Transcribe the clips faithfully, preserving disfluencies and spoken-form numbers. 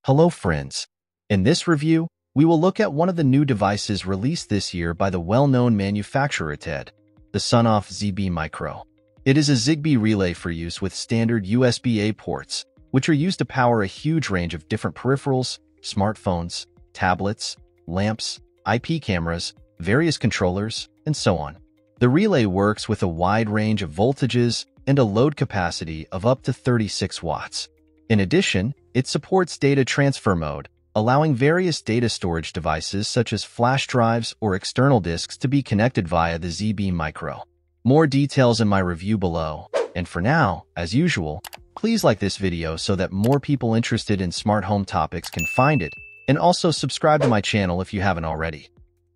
Hello friends. In this review, we will look at one of the new devices released this year by the well-known manufacturer ITEAD, the Sonoff ZBMicro. It is a Zigbee relay for use with standard U S B A ports, which are used to power a huge range of different peripherals, smartphones, tablets, lamps, I P cameras, various controllers, and so on. The relay works with a wide range of voltages and a load capacity of up to thirty-six watts. In addition, it supports data transfer mode, allowing various data storage devices such as flash drives or external disks to be connected via the ZBMicro. More details in my review below, and for now, as usual, please like this video so that more people interested in smart home topics can find it, and also subscribe to my channel if you haven't already.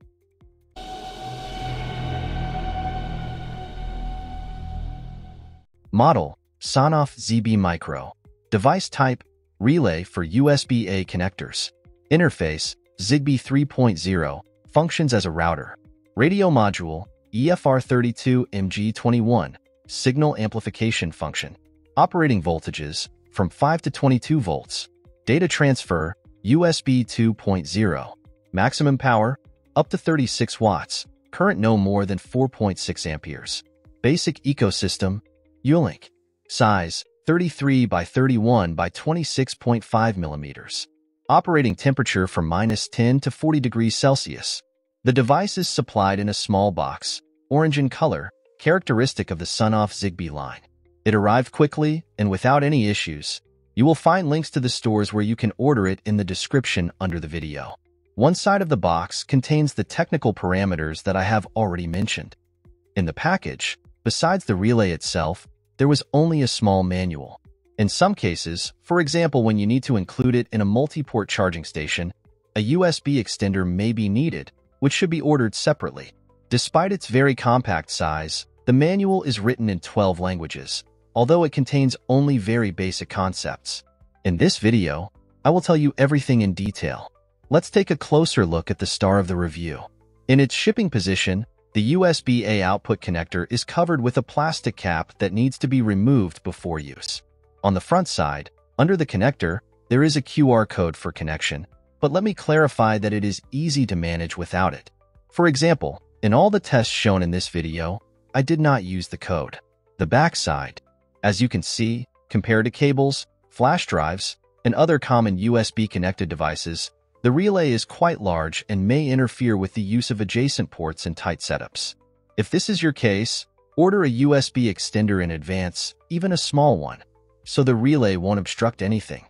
Model: Sonoff ZBMicro. Device type: relay for U S B A connectors. Interface: Zigbee three point oh. Functions as a router. Radio module: E F R thirty-two M G twenty-one. Signal amplification function. Operating voltages: from five to twenty-two volts. Data transfer: U S B two point oh. Maximum power: up to thirty-six watts. Current no more than four point six amperes. Basic ecosystem: Ewelink. Size: thirty-three by thirty-one by twenty-six point five millimeters. Operating temperature from minus ten to forty degrees Celsius. The device is supplied in a small box, orange in color, characteristic of the Sonoff ZB line. It arrived quickly and without any issues. You will find links to the stores where you can order it in the description under the video. One side of the box contains the technical parameters that I have already mentioned. In the package, besides the relay itself, there was only a small manual. In some cases, for example when you need to include it in a multi-port charging station, a U S B extender may be needed, which should be ordered separately. Despite its very compact size, the manual is written in twelve languages, although it contains only very basic concepts. In this video, I will tell you everything in detail. Let's take a closer look at the star of the review. In its shipping position, the U S B A output connector is covered with a plastic cap that needs to be removed before use. On the front side, under the connector, there is a Q R code for connection, but let me clarify that it is easy to manage without it. For example, in all the tests shown in this video, I did not use the code. The back side. As you can see, compared to cables, flash drives, and other common U S B connected devices, the relay is quite large and may interfere with the use of adjacent ports in tight setups. If this is your case, order a U S B extender in advance, even a small one, so the relay won't obstruct anything.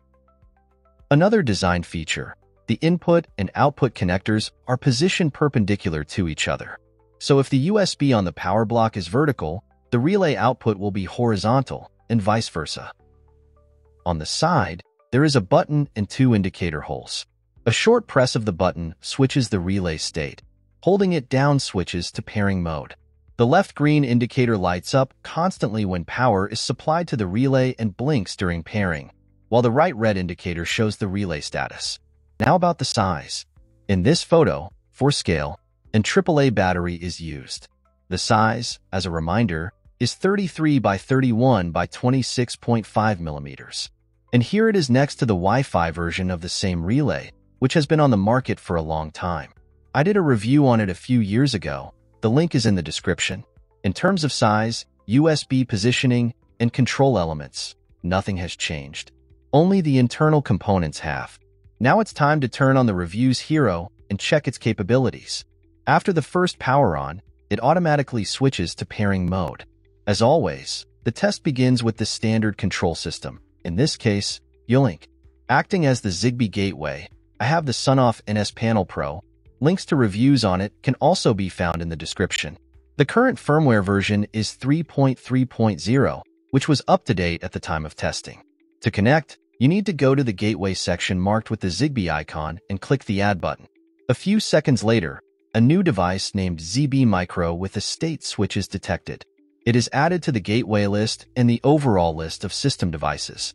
Another design feature: the input and output connectors are positioned perpendicular to each other. So if the U S B on the power block is vertical, the relay output will be horizontal, and vice versa. On the side, there is a button and two indicator holes. A short press of the button switches the relay state. Holding it down switches to pairing mode. The left green indicator lights up constantly when power is supplied to the relay and blinks during pairing, while the right red indicator shows the relay status. Now about the size. In this photo, for scale, an triple A battery is used. The size, as a reminder, is thirty-three by thirty-one by twenty-six point five millimeters. And here it is next to the Wi-Fi version of the same relay, which has been on the market for a long time. I did a review on it a few years ago. The link is in the description. In terms of size, U S B positioning, and control elements, nothing has changed. Only the internal components have. Now it's time to turn on the review's hero and check its capabilities. After the first power on, it automatically switches to pairing mode. As always, the test begins with the standard control system, in this case, Ewelink. Acting as the Zigbee gateway, I have the Sonoff N S Panel Pro. Links to reviews on it can also be found in the description. The current firmware version is three point three point oh, which was up to date at the time of testing. To connect, you need to go to the gateway section marked with the Zigbee icon and click the Add button. A few seconds later, a new device named ZBMicro with a state switch is detected. It is added to the gateway list and the overall list of system devices.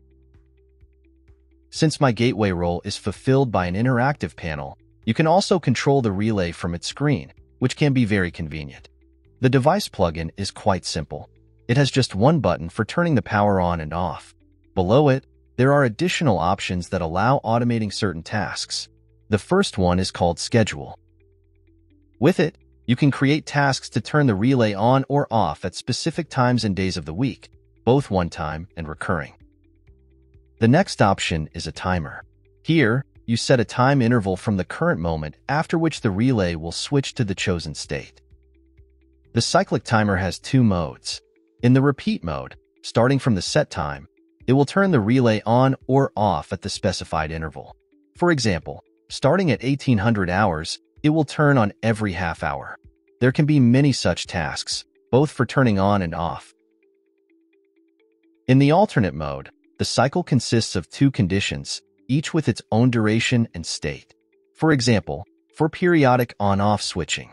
Since my gateway role is fulfilled by an interactive panel, you can also control the relay from its screen, which can be very convenient. The device plugin is quite simple. It has just one button for turning the power on and off. Below it, there are additional options that allow automating certain tasks. The first one is called schedule. With it, you can create tasks to turn the relay on or off at specific times and days of the week, both one-time and recurring. The next option is a timer. Here, you set a time interval from the current moment after which the relay will switch to the chosen state. The cyclic timer has two modes. In the repeat mode, starting from the set time, it will turn the relay on or off at the specified interval. For example, starting at eighteen hundred hours, it will turn on every half hour. There can be many such tasks, both for turning on and off. In the alternate mode, the cycle consists of two conditions, each with its own duration and state. For example, for periodic on-off switching.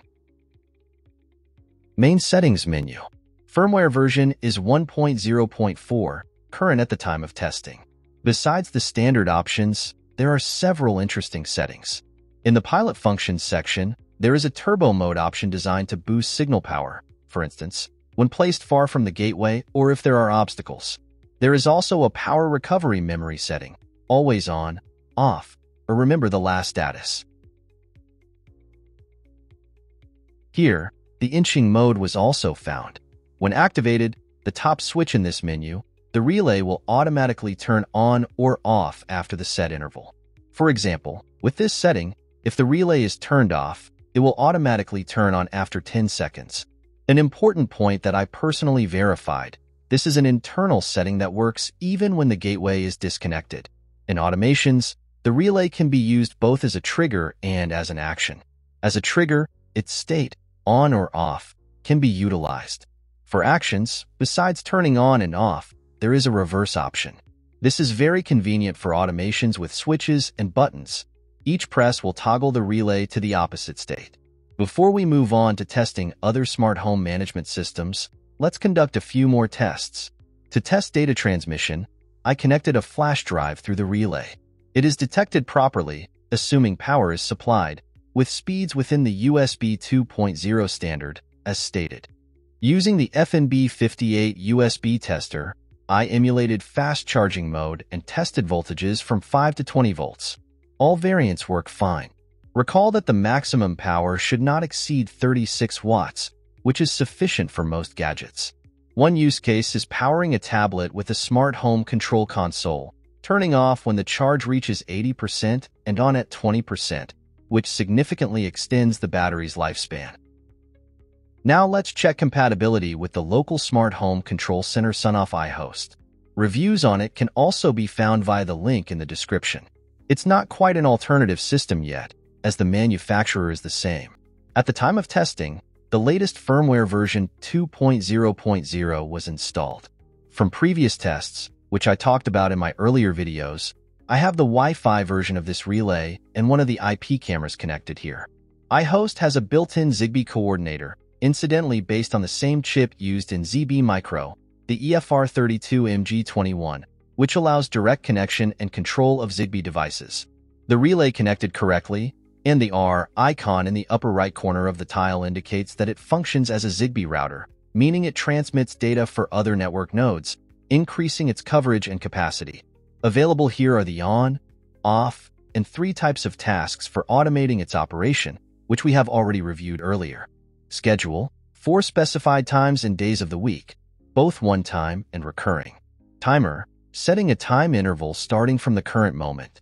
Main settings menu. Firmware version is one point zero point four, current at the time of testing. Besides the standard options, there are several interesting settings. In the pilot functions section, there is a turbo mode option designed to boost signal power, for instance, when placed far from the gateway or if there are obstacles. There is also a power recovery memory setting, always on, off, or remember the last status. Here, the inching mode was also found. When activated, the top switch in this menu, the relay will automatically turn on or off after the set interval. For example, with this setting, if the relay is turned off, it will automatically turn on after ten seconds. An important point that I personally verified, this is an internal setting that works even when the gateway is disconnected. In automations, the relay can be used both as a trigger and as an action. As a trigger, its state, on or off, can be utilized. For actions, besides turning on and off, there is a reverse option. This is very convenient for automations with switches and buttons. Each press will toggle the relay to the opposite state. Before we move on to testing other smart home management systems, let's conduct a few more tests. To test data transmission, I connected a flash drive through the relay. It is detected properly, assuming power is supplied, with speeds within the U S B two point oh standard, as stated. Using the F N B fifty-eight U S B tester, I emulated fast charging mode and tested voltages from five to twenty volts. All variants work fine. Recall that the maximum power should not exceed thirty-six watts, which is sufficient for most gadgets. One use case is powering a tablet with a smart home control console, turning off when the charge reaches eighty percent and on at twenty percent, which significantly extends the battery's lifespan. Now let's check compatibility with the local smart home control center Sonoff iHost. Reviews on it can also be found via the link in the description. It's not quite an alternative system yet, as the manufacturer is the same. At the time of testing, the latest firmware version two point oh point oh was installed. From previous tests, which I talked about in my earlier videos, I have the Wi-Fi version of this relay and one of the I P cameras connected here. iHost has a built-in Zigbee coordinator, incidentally based on the same chip used in ZBMicro, the E F R thirty-two M G twenty-one, which allows direct connection and control of Zigbee devices. The relay connected correctly, and the R icon in the upper right corner of the tile indicates that it functions as a Zigbee router, meaning it transmits data for other network nodes, increasing its coverage and capacity. Available here are the on, off, and three types of tasks for automating its operation, which we have already reviewed earlier. Schedule, four specified times and days of the week, both one-time and recurring. Timer, setting a time interval starting from the current moment.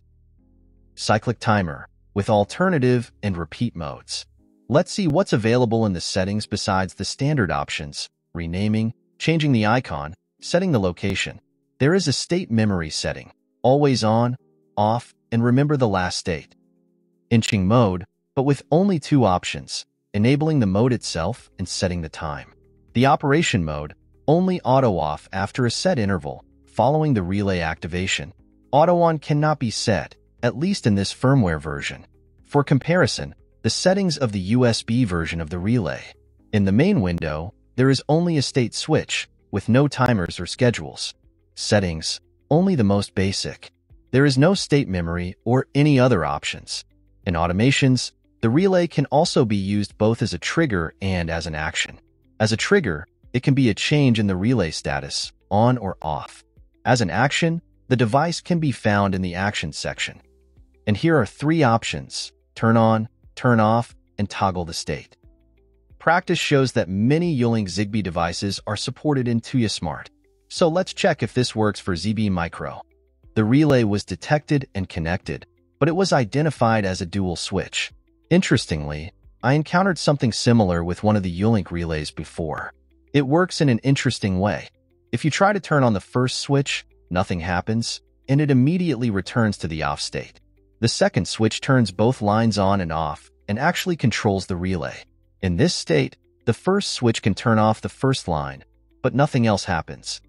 Cyclic timer, with alternative and repeat modes. Let's see what's available in the settings besides the standard options, renaming, changing the icon, setting the location. There is a state memory setting, always on, off, and remember the last state. Inching mode, but with only two options, enabling the mode itself and setting the time. The operation mode, only auto-off after a set interval, following the relay activation. Auto-on cannot be set, at least in this firmware version. For comparison, the settings of the U S B version of the relay. In the main window, there is only a state switch, with no timers or schedules. Settings, only the most basic. There is no state memory or any other options. In automations, the relay can also be used both as a trigger and as an action. As a trigger, it can be a change in the relay status, on or off. As an action, The device can be found in the Actions section. And here are three options: turn on, turn off, and toggle the state. Practice shows that many Ewelink ZigBee devices are supported in Tuya Smart. So let's check if this works for ZBMicro. The relay was detected and connected, but it was identified as a dual switch. Interestingly, I encountered something similar with one of the Ewelink relays before. It works in an interesting way. If you try to turn on the first switch, nothing happens, and it immediately returns to the off state. The second switch turns both lines on and off and actually controls the relay. In this state, the first switch can turn off the first line, but nothing else happens.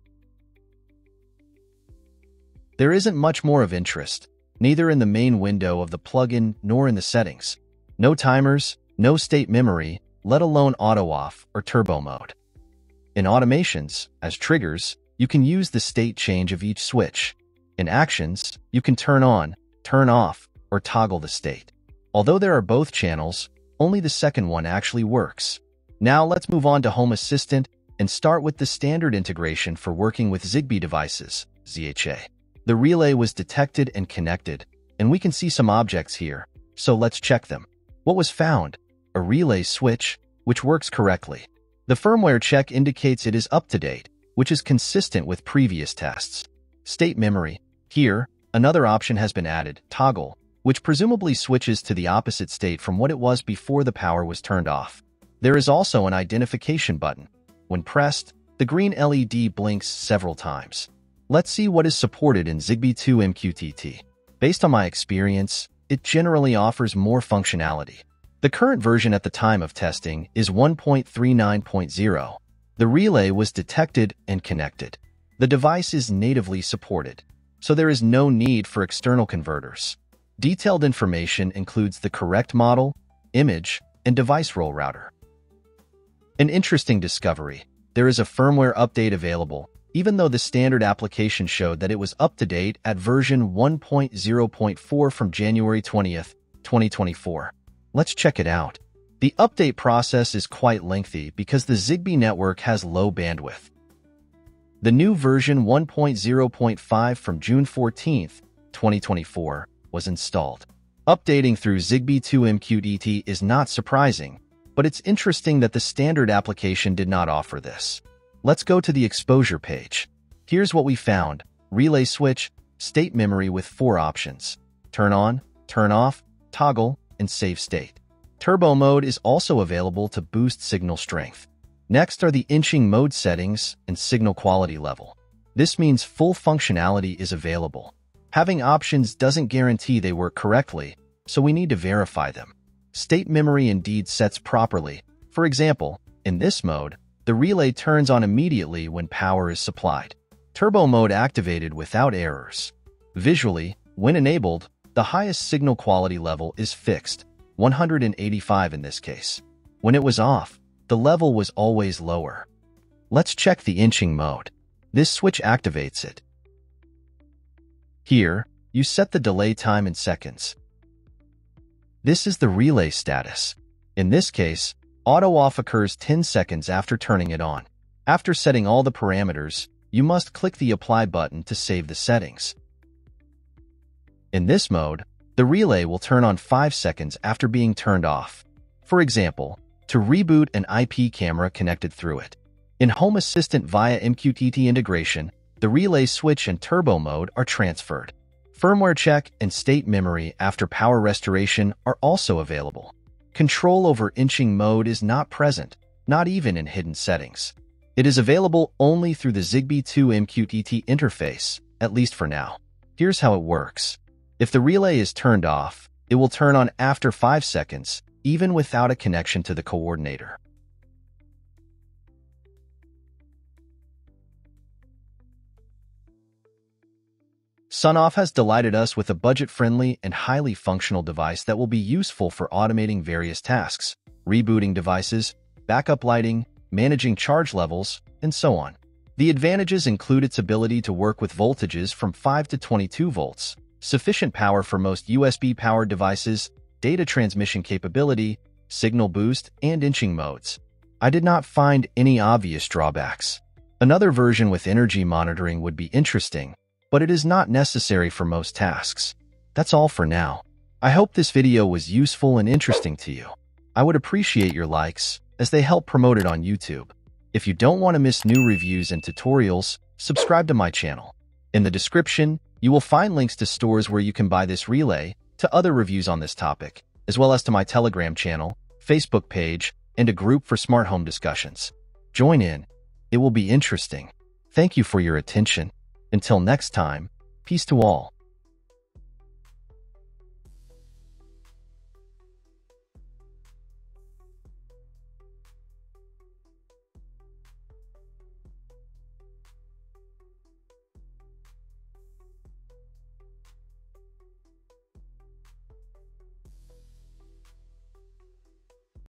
There isn't much more of interest, neither in the main window of the plugin nor in the settings. No timers, no state memory, let alone auto-off or turbo mode. In automations, as triggers, you can use the state change of each switch. In Actions, you can turn on, turn off, or toggle the state. Although there are both channels, only the second one actually works. Now let's move on to Home Assistant and start with the standard integration for working with ZigBee devices, Z H A. The relay was detected and connected, and we can see some objects here, so let's check them. What was found? A relay switch, which works correctly. The firmware check indicates it is up to date, which is consistent with previous tests. State memory. Here, another option has been added, toggle, which presumably switches to the opposite state from what it was before the power was turned off. There is also an identification button. When pressed, the green L E D blinks several times. Let's see what is supported in ZigBee two M Q T T. Based on my experience, it generally offers more functionality. The current version at the time of testing is one point three nine point zero. The relay was detected and connected. The device is natively supported, so there is no need for external converters. Detailed information includes the correct model, image, and device role router. An interesting discovery: there is a firmware update available, even though the standard application showed that it was up to date at version one point zero point four from January twentieth, twenty twenty-four. Let's check it out. The update process is quite lengthy because the ZigBee network has low bandwidth. The new version one point zero point five from June fourteenth, twenty twenty-four was installed. Updating through ZigBee two M Q T T is not surprising, but it's interesting that the standard application did not offer this. Let's go to the exposure page. Here's what we found: relay switch, state memory with four options: turn on, turn off, toggle, and save state. Turbo mode is also available to boost signal strength. Next are the inching mode settings and signal quality level. This means full functionality is available. Having options doesn't guarantee they work correctly, so we need to verify them. State memory indeed sets properly. For example, in this mode, the relay turns on immediately when power is supplied. Turbo mode activated without errors. Visually, when enabled, the highest signal quality level is fixed, one hundred eighty-five in this case. When it was off, the level was always lower. Let's check the inching mode. This switch activates it. Here, you set the delay time in seconds. This is the relay status. In this case, auto-off occurs ten seconds after turning it on. After setting all the parameters, you must click the Apply button to save the settings. In this mode, the relay will turn on five seconds after being turned off. For example, to reboot an I P camera connected through it. In Home Assistant via M Q T T integration, the relay switch and turbo mode are transferred. Firmware check and state memory after power restoration are also available. Control over inching mode is not present, not even in hidden settings. It is available only through the ZigBee two M Q T T interface, at least for now. Here's how it works. If the relay is turned off, it will turn on after five seconds, even without a connection to the coordinator. Sonoff has delighted us with a budget-friendly and highly functional device that will be useful for automating various tasks, rebooting devices, backup lighting, managing charge levels, and so on. The advantages include its ability to work with voltages from five to twenty-two volts, sufficient power for most U S B-powered devices, data transmission capability, signal boost, and inching modes. I did not find any obvious drawbacks. Another version with energy monitoring would be interesting, but it is not necessary for most tasks. That's all for now. I hope this video was useful and interesting to you. I would appreciate your likes, as they help promote it on YouTube. If you don't want to miss new reviews and tutorials, subscribe to my channel. In the description, you will find links to stores where you can buy this relay, to other reviews on this topic, as well as to my Telegram channel, Facebook page, and a group for smart home discussions. Join in. It will be interesting. Thank you for your attention. Until next time, peace to all.